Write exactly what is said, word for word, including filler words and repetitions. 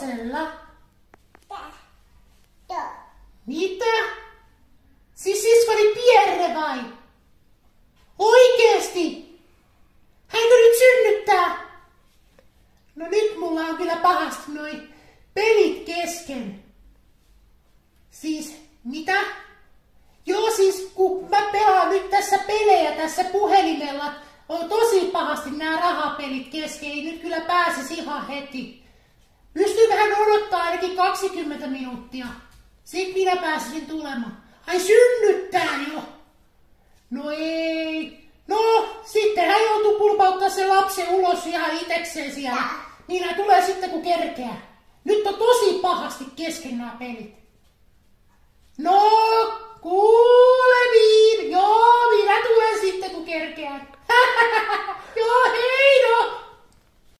Nelosella? Mitä? Siis siskoni Pierre vai? Oikeesti? Hänkö nyt synnyttää? No nyt mulla on kyllä pahasti noi pelit kesken. Siis, mitä? Joo siis, kun mä pelaan nyt tässä pelejä tässä puhelimella, on tosi pahasti nämä rahapelit kesken, ei nyt kyllä pääsisi ihan heti. Pystyyköhän odottaa ainakin kaksikymmentä minuuttia. Sitten minä pääsisin tulemaan. Ai synnyttää jo. No ei. No, sitten hän joutuu pulpauttaa sen lapsen ulos ihan itekseen siellä. Niin hän tulee sitten kun kerkeää. Nyt on tosi pahasti kesken nämä pelit. No, kuulemiin. Joo, minä tulen sitten kun kerkeän.